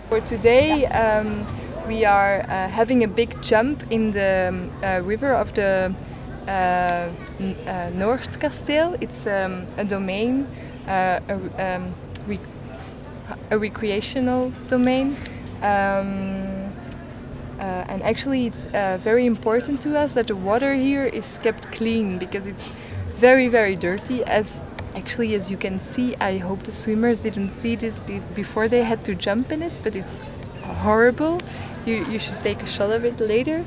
For today, we are having a big jump in the river of the Noordkasteel. It's a domain, a recreational domain. And actually it's very important to us that the water here is kept clean, because it's very, very dirty. As you can see, I hope the swimmers didn't see this before they had to jump in it, but it's horrible. You should take a shot of it later.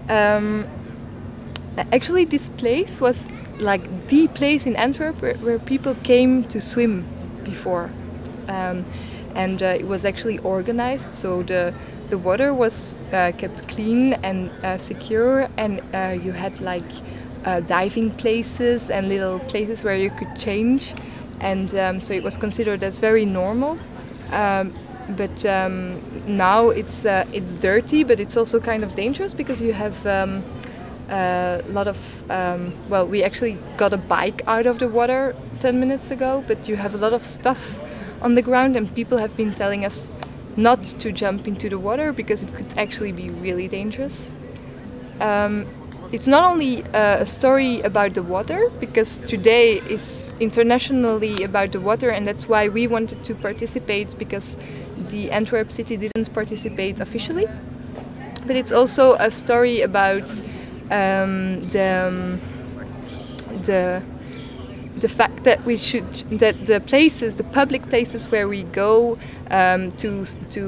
Actually, this place was like the place in Antwerp where people came to swim before. And it was actually organized, so the water was kept clean and secure, and you had like diving places and little places where you could change, and so it was considered as very normal. But now it's dirty, but it's also kind of dangerous, because you have a lot of well, we actually got a bike out of the water 10 minutes ago, but you have a lot of stuff on the ground, and people have been telling us not to jump into the water because it could actually be really dangerous. It's not only a story about the water, because today is internationally about the water, and that's why we wanted to participate, because the Antwerp city didn't participate officially. But it's also a story about the fact that the places, the public places where we go to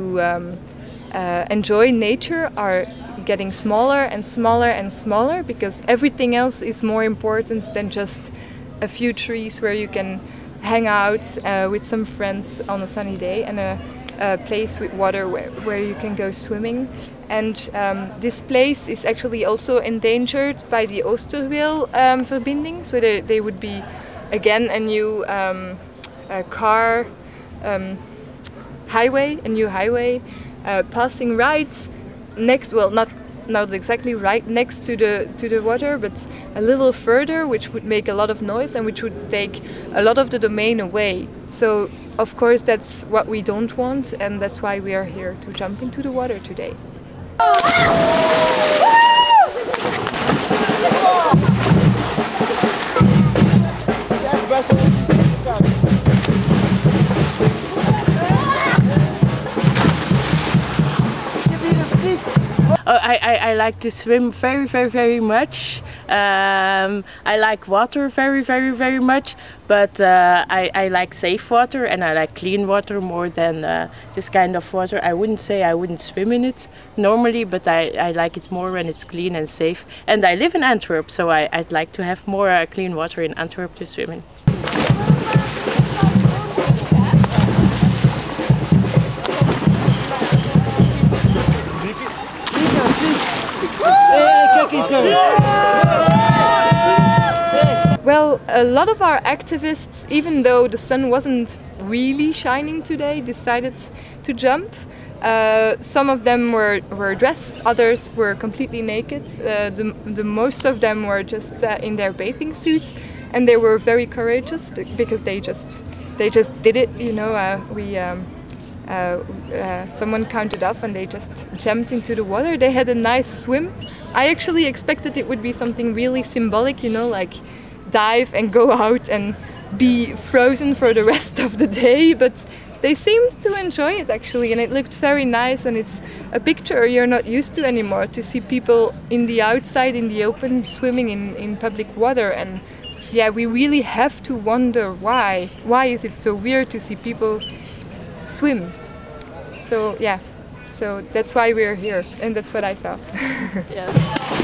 enjoy nature, are getting smaller and smaller and smaller, because everything else is more important than just a few trees where you can hang out with some friends on a sunny day, and a place with water where you can go swimming. And this place is actually also endangered by the Oosterweelverbinding, so they would be again a new highway, passing right next, well, not exactly right next to the water, but a little further, which would make a lot of noise and which would take a lot of the domain away. So of course that's what we don't want, and that's why we are here to jump into the water today. I like to swim very, very, very much. I like water very, very, very much, but I like safe water, and I like clean water more than this kind of water. I wouldn't say I wouldn't swim in it normally, but I like it more when it's clean and safe. And I live in Antwerp, so I'd like to have more clean water in Antwerp to swim in. Well, a lot of our activists, even though the sun wasn't really shining today, decided to jump. Some of them were dressed, others were completely naked. The most of them were just in their bathing suits, and they were very courageous because they just did it. You know, someone counted off and they just jumped into the water. They had a nice swim. I actually expected it would be something really symbolic, you know, like dive and go out and be frozen for the rest of the day, but they seemed to enjoy it actually, and it looked very nice, and it's a picture you're not used to anymore, to see people in the outside, in the open, swimming in public water. And yeah, we really have to wonder why is it so weird to see people swim. So yeah, so that's why we're here, and that's what I saw. Yeah.